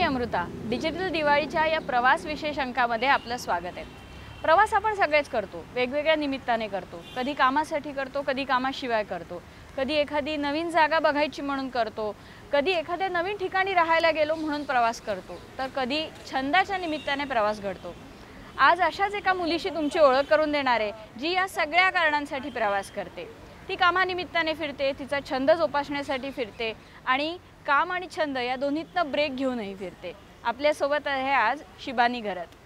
Amruta. Digital दिवाळीच्या या प्रवास विशेष अंकामध्ये आपलं स्वागत आहे. प्रवास आपण सगळेच करतो, वेगवेगळ्या निमित्ताने करतो. कधी कामासाठी करतो, कधी कामाशिवाय करतो, कधी एखादी नवीन जागा बघायची म्हणून करतो, कधी एखाद्या नवीन ठिकाणी राहायला गेलो म्हणून प्रवास करतो, तर कधी छंदाच्या निमित्ताने प्रवास घडतो. आज अशाच एका मुलीशी तुमची ओळख करून देणार आहे, जी या सगळ्या कारणांसाठी प्रवास करते. ती कामानिमित्ताने फिरते, तिचा छंद जोपासण्यासाठी फिरते आणि काम आणि छंद या दोन्हीतनं ब्रेक घेऊनही फिरते. आपल्यासोबत आहे आज शिबानी घरत.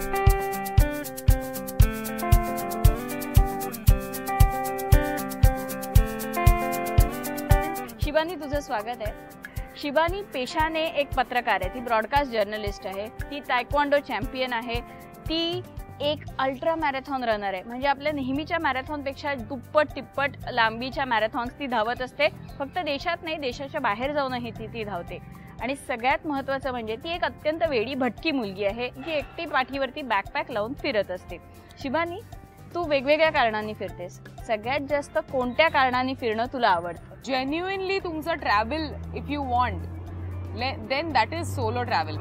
शिबानी, तुझं स्वागत आहे. शिबानी पेशाने एक पत्रकार आहे, ती ब्रॉडकास्ट जर्नलिस्ट आहे, ती तायक्वांडो चॅम्पियन आहे, ती एक अल्ट्रा मॅरेथॉन रनर आहे. म्हणजे आपल्या नेहमीच्या मॅरेथॉनपेक्षा दुप्पट तिप्पट लांबीच्या मॅरेथॉन्स ती धावत असते. फक्त देशात नाही, देशाच्या बाहेर जाऊनही ती धावते. आणि सगळ्यात महत्त्वाचं म्हणजे ती एक अत्यंत वेडी भटकी मुलगी आहे, जी एकटी पाठीवरती बॅकपॅक लावून फिरत असते. शिबानी, तू वेगवेगळ्या कारणांनी फिरतेस. सगळ्यात जास्त कोणत्या कारणांनी फिरणं तुला आवडतं? जेन्युइनली तुमचं travel if you want then that is solo travel.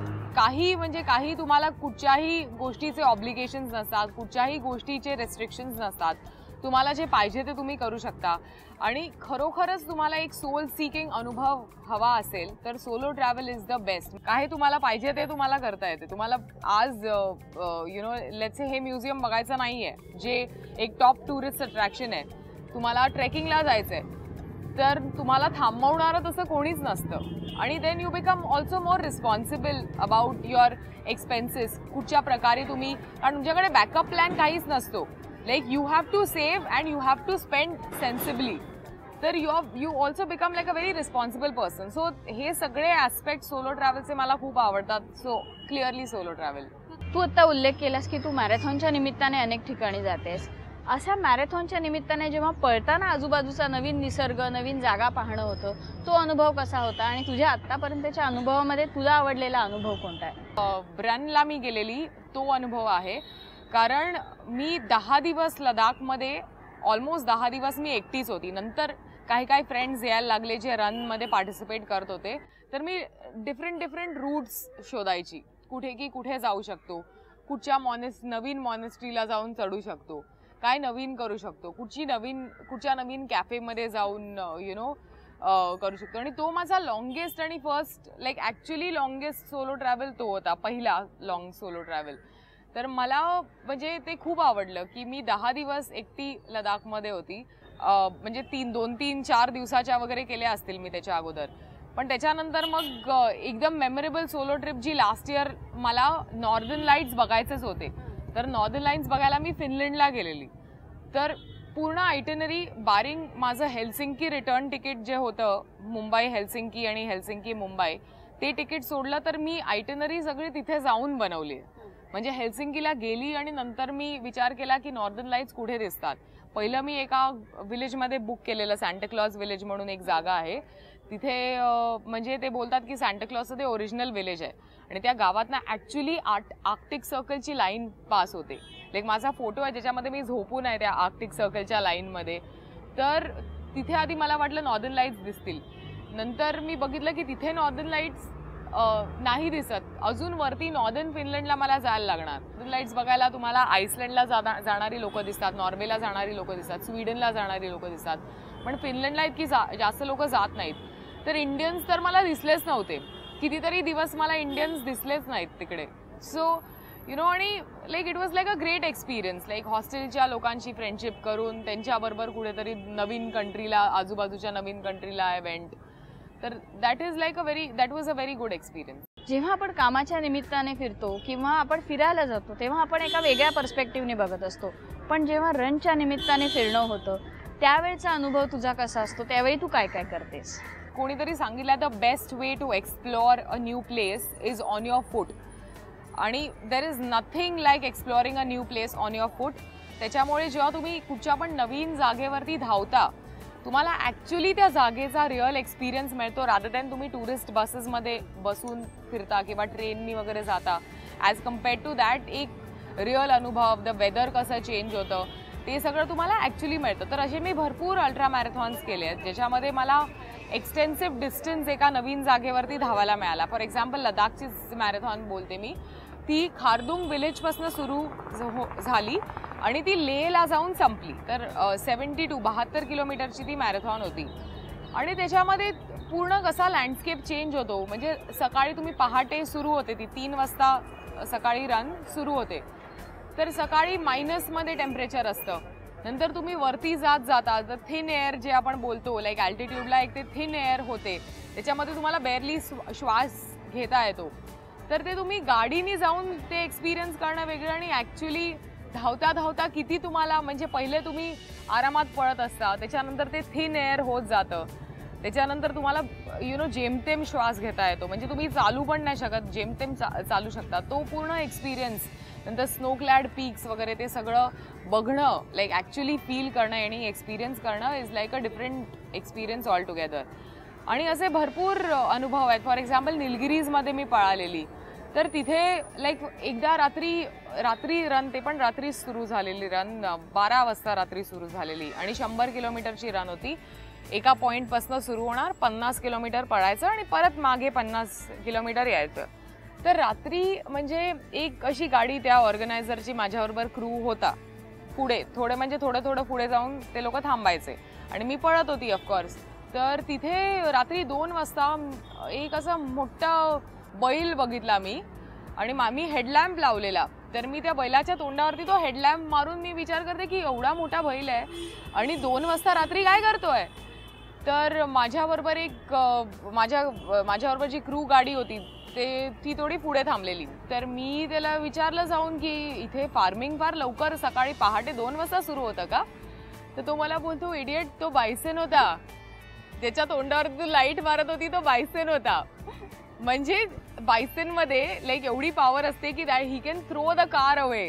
काही तुम्हाला कुठच्याही गोष्टीचे ऑब्लिगेशन्स नसतात, कुठच्याही गोष्टीचे रेस्ट्रिक्शन्स नसतात. तुम्हाला जे पाहिजे ते तुम्ही करू शकता. आणि खरोखरच तुम्हाला एक सोल सीकिंग अनुभव हवा असेल तर solo travel is the best. काही तुम्हाला पाहिजे ते तुम्हाला करता येते. तुम्हाला आज लेट्स से हे म्युझियम बघायचं नाही आहे, जे एक टॉप टुरिस्ट अट्रॅक्शन आहे. तुम्हाला ट्रेकिंगला जायचं आहे, तर तुम्हाला थांबवणारं तसं कोणीच नसतं. आणि then you become also more responsible about your expenses. कुठच्या प्रकारे तुम्ही, कारण तुमच्याकडे बॅकअप प्लॅन काहीच नसतो. Like you have to save and you have to spend sensibly. तर you also become like a very responsible person. So हे सगळे ॲस्पेक्ट सोलो ट्रॅव्हलचे मला खूप आवडतात. So clearly solo travel. तू आत्ता उल्लेख केलास की तू मॅरेथॉनच्या निमित्ताने अनेक ठिकाणी जातेस. अशा मॅरेथॉनच्या निमित्ताने जेव्हा पळताना आजूबाजूचा नवीन निसर्ग, नवीन जागा पाहणं होतं, तो अनुभव कसा होता? आणि तुझ्या आत्तापर्यंतच्या अनुभवामध्ये तुला आवडलेला अनुभव कोणता आहे? रनला मी गेलेली तो अनुभव आहे. कारण मी 10 दिवस लडाखमध्ये, ऑलमोस्ट 10 दिवस मी एकटीच होती. नंतर काही फ्रेंड्स यायला लागले जे रनमध्ये पार्टिसिपेट करत होते. तर मी डिफरंट रूट्स शोधायची, कुठे जाऊ शकतो, कुठच्या नवीन मॉनेस्ट्रीला जाऊन चढू शकतो, काय नवीन करू शकतो, कुठच्या नवीन कॅफेमध्ये जाऊन करू शकतो. आणि तो माझा लॉंगेस्ट आणि first actually longest solo travel तो होता, पहिला लॉंग सोलो ट्रॅव्हल. तर मला म्हणजे ते खूप आवडलं की मी 10 दिवस एकटी लडाखमध्ये होती. म्हणजे 2-3-4 दिवसाच्या वगैरे केल्या असतील मी त्याच्या अगोदर. पण त्याच्यानंतर मग एकदम मेमोरेबल सोलो ट्रिप जी लास्ट इयर मला नॉर्दर्न लाईट्स बघायचेच होते. तर नॉर्दर्न लाईट्स बघायला मी फिनलंडला गेलेली. तर पूर्ण आयटिनरी बारिंग माझं हेल्सिंकी रिटर्न तिकीट जे होतं, मुंबई हेल्सिंकी आणि हेल्सिंकी मुंबई, ते तिकीट सोडलं तर मी आयटिनरी सगळी तिथे जाऊन बनवली. म्हणजे हेल्सिंकीला गेली आणि नंतर मी विचार केला की नॉर्दर्न लाईट्स कुठे दिसतात. पहिलं मी एका विलेजमध्ये बुक केलेलं, सांताक्लॉज विलेज म्हणून एक जागा आहे तिथे. म्हणजे ते बोलतात की सांताक्लॉजचं ते ओरिजिनल विलेज आहे. आणि त्या गावातनं ॲक्च्युली आर्क्टिक सर्कलची लाईन पास होते. लाईक माझा फोटो आहे ज्याच्यामध्ये मी झोपून आहे त्या आर्क्टिक सर्कलच्या लाईनमध्ये. तर तिथे आधी मला वाटलं नॉर्दर्न लाईट्स दिसतील. नंतर मी बघितलं की तिथे नॉर्दर्न लाईट्स नाही दिसत. अजून वरती नॉर्दर्न फिनलंडला मला जायला लागणार. नॉर्दर्न लाईट्स बघायला तुम्हाला आईसलंडला जाणारी लोक दिसतात, नॉर्वेला जाणारी लोक दिसतात, स्वीडनला जाणारी लोक दिसतात. पण फिनलंडला इतकी जास्त लोक जात नाहीत. तर इंडियन्स तर मला दिसलेच नव्हते. कितीतरी दिवस मला इंडियन्स दिसलेच नाहीत तिकडे. सो आणि it was like a great experience. हॉस्टेलच्या लोकांची फ्रेंडशिप करून त्यांच्याबरोबर कुठेतरी नवीन कंट्रीला, आजूबाजूच्या नवीन कंट्रीला आय वेंट. तर that was a very good experience. जेव्हा आपण कामाच्या निमित्ताने फिरतो किंवा आपण फिरायला जातो तेव्हा आपण एका वेगळ्या पर्स्पेक्टिव्हने बघत असतो. पण जेव्हा रनच्या निमित्ताने फिरणं होतं त्यावेळचा अनुभव तुझा कसा असतो? त्यावेळी तू काय काय करतेस? कोणीतरी सांगितलं the best way to explore a new place is on your foot. आणि there is nothing like exploring a new place on your foot. त्याच्यामुळे जेव्हा तुम्ही कुठच्या पण नवीन जागेवरती धावता, तुम्हाला ॲक्च्युली त्या जागेचा रिअल एक्सपिरियन्स मिळतो, रादर दॅन तुम्ही टुरिस्ट बसेसमध्ये बसून फिरता किंवा ट्रेननी वगैरे जाता. ॲज कम्पेअर्ड टू दॅट एक रिअल अनुभव, द वेदर कसं चेंज होतं, ते सगळं तुम्हाला ॲक्च्युली मिळतं. तर असे मी भरपूर अल्ट्रा मॅरेथॉन्स केले आहेत ज्याच्यामध्ये मला एक्सटेन्सिव्ह डिस्टन्स एका नवीन जागेवरती धावायला मिळाला. फॉर एक्झाम्पल लडाखची मॅरेथॉन बोलते मी, ती खारदुंग विलेजपासून सुरू झाली आणि ती लेहला जाऊन संपली. तर 72 किलोमीटरची ती मॅरेथॉन होती आणि त्याच्यामध्ये पूर्ण कसा लँडस्केप चेंज होतो. म्हणजे सकाळी तुम्ही पहाटे सुरू होते, ती 3 वाजता सकाळी रन सुरू होते, तर सकाळी मायनसमध्ये टेम्परेचर असतं. नंतर तुम्ही वरती जाता तर थिन एअर जे आपण बोलतो, लाईक अल्टिट्यूडला एक ते थिन एअर होते, त्याच्यामध्ये तुम्हाला बेअरली श्वास घेता येतो. तर ते तुम्ही गाडीने जाऊन ते एक्सपिरियन्स करणं वेगळं आणि ॲक्च्युली धावता धावता किती तुम्हाला, म्हणजे पहिले तुम्ही आरामात पळत असता, त्याच्यानंतर ते थिन एअर होत जातं, त्याच्यानंतर तुम्हाला जेमतेम श्वास घेता येतो, म्हणजे तुम्ही चालू पण नाही शकत, जेमतेम चालू शकता. तो पूर्ण एक्सपिरियन्स, नंतर स्नो क्लॅड पीक्स वगैरे ते सगळं बघणं, लाईक ॲक्च्युली फील करणं आणि एक्सपिरियन्स करणं is like a different experience altogether. आणि असे भरपूर अनुभव आहेत. फॉर एक्झाम्पल निलगिरीजमध्ये मी पळालेली, तर तिथे लाईक एकदा रात्री रन, ते पण रात्री सुरू झालेली रन, 12 वाजता रात्री सुरू झालेली आणि 100 किलोमीटरची रन होती. एका पॉईंटपासून सुरू होणार, 50 किलोमीटर पळायचं आणि परत मागे 50 किलोमीटर यायचं. तर रात्री म्हणजे एक अशी गाडी त्या ऑर्गनायझरची माझ्याबरोबर क्रू होता, पुढे थोडं पुढे जाऊन ते लोक थांबायचे आणि मी पळत होती ऑफकोर्स. तर तिथे रात्री 2 वाजता एक असा मोठा बैल बघितला मी आणि मी हेडलॅम्प लावलेला. तर मी त्या बैलाच्या तोंडावरती तो हेडलॅम्प मारून मी विचार करते की एवढा मोठा बैल आहे आणि 2 वाजता रात्री काय करतोय. तर माझ्याबरोबर माझ्याबरोबर जी क्रू गाडी होती ती थोडी पुढे थांबलेली. तर मी त्याला विचारलं जाऊन की इथे फार्मिंग फार लवकर सकाळी पहाटे 2 वाजता सुरू होतं का. तर तो मला बोलतो, इडियट, तो बायसन होता, त्याच्या तोंडावरती लाईट मारत होती, तो बायसन होता. म्हणजे बायसनमध्ये लाईक एवढी पॉवर असते की that he can throw the car away,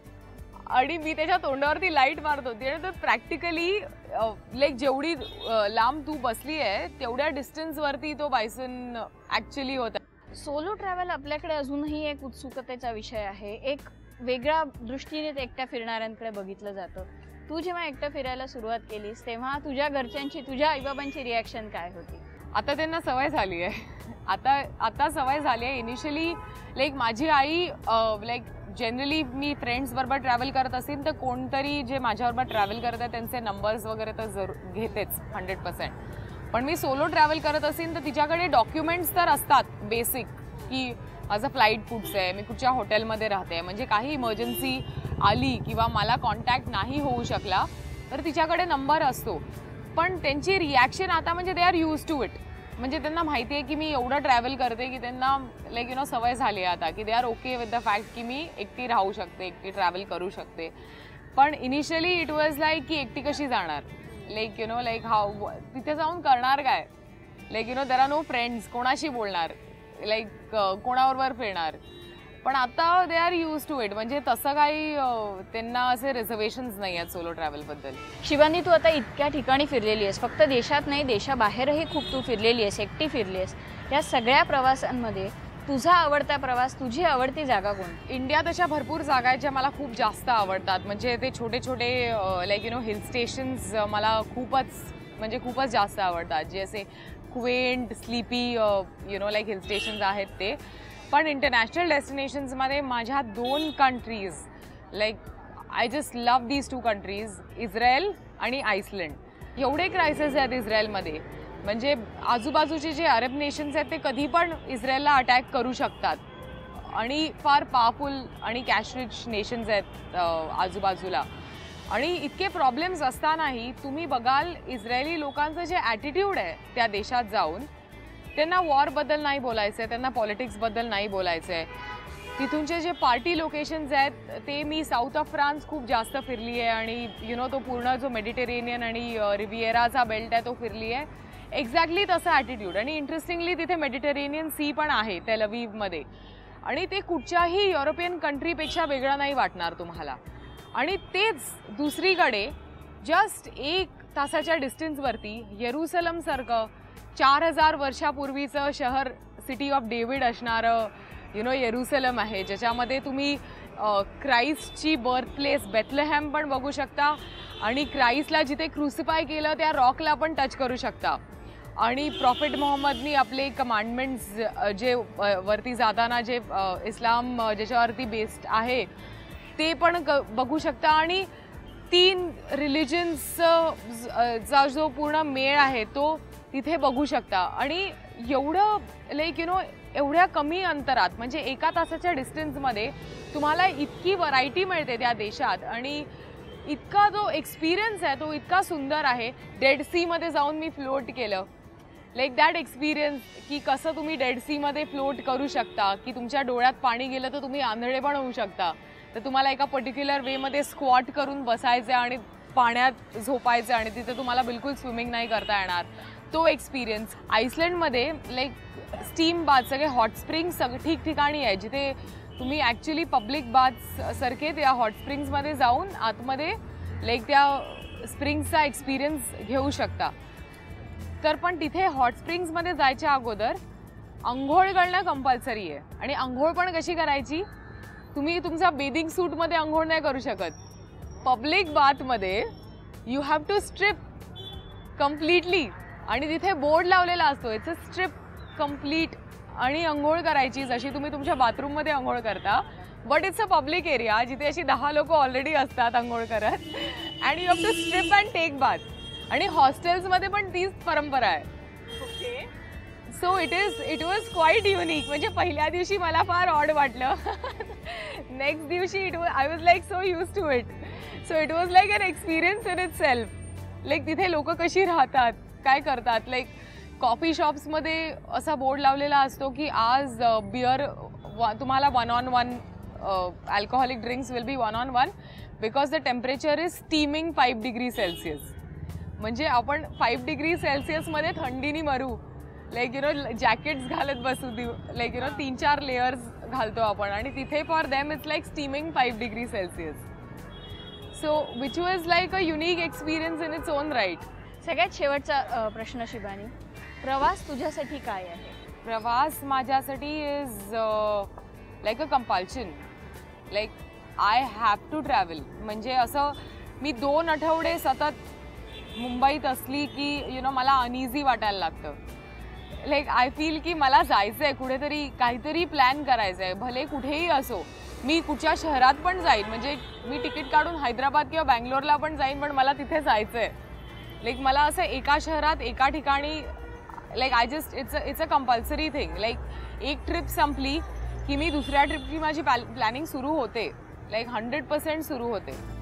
आणि मी त्याच्या तोंडावरती लाईट मारत होती. आणि तो प्रॅक्टिकली लाईक जेवढी लांब तू बसली आहे तेवढ्या डिस्टन्सवरती तो बायसन ॲक्च्युली होता. सोलो ट्रॅव्हल आपल्याकडे अजूनही एक उत्सुकतेचा विषय आहे. एक वेगळ्या दृष्टीने ते एकट्या फिरणाऱ्यांकडे बघितलं जातं. तू जेव्हा एकटं फिरायला सुरुवात केलीस तेव्हा तुझ्या घरच्यांची, तुझ्या आईबाबांची रिॲक्शन काय होती? आता त्यांना सवय झाली आहे. आता सवय झाली आहे. इनिशियली लाईक माझी आई लाईक जनरली मी फ्रेंड्स बरोबर ट्रॅव्हल करत असेल तर कोणतरी जे माझ्याबरोबर ट्रॅव्हल करत आहे त्यांचे नंबर्स वगैरे तर जरूर घेतेच 100%. पण मी सोलो ट्रॅव्हल करत असेल तर तिच्याकडे डॉक्युमेंट्स तर असतात बेसिक, की माझं फ्लाईट कुठचं आहे, मी कुठच्या हॉटेलमध्ये राहते, म्हणजे काही इमर्जन्सी आली किंवा मला कॉन्टॅक्ट नाही होऊ शकला तर तिच्याकडे नंबर असतो. पण त्यांची रिॲक्शन आता म्हणजे they are used to it. म्हणजे त्यांना माहिती आहे की मी एवढं ट्रॅव्हल करते की त्यांना लाईक सवय झाली आहे आता, की they are okay with the fact की मी एकटी राहू शकते, एकटी ट्रॅव्हल करू शकते. पण इनिशियली इट वॉज लाईक की एकटी कशी जाणार, लाईक लाईक हाऊ, तिथे जाऊन करणार काय, like there are no friends, कोणाशी बोलणार, लाईक कोणाबरोबर फिरणार. पण आता they are used to it. म्हणजे तसं काही त्यांना असे रिझर्वेशन्स नाही आहेत सोलो ट्रॅव्हलबद्दल. शिवानी, तू आता इतक्या ठिकाणी फिरलेली आहेस, फक्त देशात नाही देशाबाहेरही खूप तू फिरलेली आहेस, एकटी फिरली आहेस. या सगळ्या प्रवासांमध्ये तुझा आवडता प्रवास, तुझी आवडती जागा कोणती? इंडियात अशा भरपूर जागा आहेत ज्या मला खूप जास्त आवडतात. म्हणजे ते छोटे छोटे लाईक हिल स्टेशन्स मला खूपच जास्त आवडतात, जे असे quaint sleepy like hill stations आहेत ते. पण इंटरनॅशनल डेस्टिनेशन्समध्ये माझ्या 2 countries, like I just love these 2 countries, Israel आणि आईसलंड. एवढे क्रायसिस आहेत इस्रायलमध्ये, म्हणजे आजूबाजूचे जे अरब नेशन्स आहेत ते कधी पण इस्रायलला अटॅक करू शकतात आणि फार पॉवरफुल आणि कॅश रिच नेशन्स आहेत आजूबाजूला. आणि इतके प्रॉब्लेम्स असतानाही तुम्ही बघाल इस्रायली लोकांचं जे ॲटिट्यूड आहे त्या देशात जाऊन, त्यांना वॉरबद्दल नाही बोलायचं आहे, त्यांना पॉलिटिक्सबद्दल नाही बोलायचं आहे. तिथूनचे जे पार्टी लोकेशन्स आहेत ते मी साऊथ ऑफ फ्रान्स खूप जास्त फिरली आहे आणि तो पूर्ण जो मेडिटेरेनियन आणि रिव्हिएराचा बेल्ट आहे तो फिरली आहे. एक्झॅक्टली तसं ॲटिट्यूड. आणि इंटरेस्टिंगली तिथे मेडिटेरेनियन सी पण आहे तेल अवीवमध्ये, आणि ते कुठच्याही युरोपियन कंट्रीपेक्षा वेगळं नाही वाटणार तुम्हाला. आणि तेच दुसरीकडे जस्ट 1 तासाच्या डिस्टन्सवरती येरुसलमसारखं 4000 वर्षापूर्वीचं शहर, सिटी ऑफ डेव्हिड असणारं येरुसलम आहे, ज्याच्यामध्ये तुम्ही क्राइस्टची बर्थ प्लेस बेथलेहॅम पण बघू शकता आणि क्राइस्टला जिथे क्रुसिफाय केलं त्या रॉकला पण टच करू शकता. आणि प्रॉफिट मोहम्मदनी आपले कमांडमेंट्स जे वरती जाताना जे इस्लाम ज्याच्यावरती बेस्ड आहे ते पण बघू शकता. आणि 3 रिलिजन्सचा जो पूर्ण मेळ आहे तो तिथे बघू शकता. आणि एवढं लाईक एवढ्या कमी अंतरात म्हणजे 1 तासाच्या डिस्टन्समध्ये तुम्हाला इतकी व्हरायटी मिळते त्या देशात. आणि इतका जो एक्सपिरियन्स आहे तो इतका सुंदर आहे. डेड सीमध्ये जाऊन मी फ्लोट केलं. लाईक दॅट एक्सपिरियन्स की कसं तुम्ही डेड सीमध्ये फ्लोट करू शकता, की तुमच्या डोळ्यात पाणी गेलं तर तुम्ही आंधळे पण होऊ शकता. तर तुम्हाला एका पर्टिक्युलर वेमध्ये स्क्वॉट करून बसायचं आणि पाण्यात झोपायचं आणि तिथे तुम्हाला बिलकुल स्विमिंग नाही करता येणार. तो एक्सपिरियन्स. आईसलँडमध्ये लाईक स्टीम बाथ सगळे हॉट स्प्रिंग्स ठिकठिकाणी आहे जिथे तुम्ही ॲक्च्युली पब्लिक बाथ्स सारखे त्या हॉट स्प्रिंग्समध्ये जाऊन आतमध्ये लाईक त्या स्प्रिंग्सचा एक्सपिरियन्स घेऊ शकता. तर पण तिथे हॉट स्प्रिंग्समध्ये जायच्या अगोदर अंघोळ करणं कंपल्सरी आहे. आणि अंघोळ पण कशी करायची, तुम्ही तुमच्या बेदिंग सूटमध्ये अंघोळ नाही करू शकत. पब्लिक बाथमध्ये you have to strip completely. आणि तिथे बोर्ड लावलेला असतो इट्स अ स्ट्रिप कम्प्लीट. आणि अंघोळ करायची जशी तुम्ही तुमच्या बाथरूममध्ये अंघोळ करता. But it's a public area जिथे अशी 10 लोक ऑलरेडी असतात अंघोळ करत. And you have to strip and take bath. आणि हॉस्टेल्समध्ये पण तीच परंपरा आहे. Okay. So it was quite unique. म्हणजे पहिल्या दिवशी मला फार ऑड वाटलं. नेक्स्ट दिवशी I was like so used to it. So it was like an experience in itself. Like तिथे लोक कशी राहतात, काय करतात. लाईक कॉफी शॉप्समध्ये असा बोर्ड लावलेला असतो की आज बिअर तुम्हाला 1-on-1 alcoholic drinks will be 1-on-1 because the temperature is steaming 5 degree Celsius. म्हणजे आपण 5 डिग्री सेल्सिअसमध्ये थंडीने मरू. लाईक जॅकेट्स घालत बसू. लाईक 3-4 लेयर्स घालतो आपण. आणि तिथे for them it's like steaming 5 degree Celsius. So which was like a unique experience in its own right. सगळ्यात शेवटचा प्रश्न शिबानी, प्रवास तुझ्यासाठी काय आहे? प्रवास माझ्यासाठी is like a compulsion. Like I have to travel. म्हणजे असं मी 2 आठवडे सतत मुंबईत असली की मला अनइझी वाटायला लागतं. लाईक आय फील की मला जायचं आहे कुठेतरी, काहीतरी प्लॅन करायचं आहे. भले कुठेही असो, मी कुठच्या शहरात पण जाईन. म्हणजे मी तिकीट काढून हैदराबाद किंवा बँगलोरला पण जाईन, पण मला तिथे जायचं आहे. लाईक मला असं एका शहरात एका ठिकाणी like it's a compulsory thing. Like एक ट्रिप संपली की मी दुसऱ्या ट्रिपची माझी प्लॅनिंग सुरू होते. लाईक 100% सुरू होते.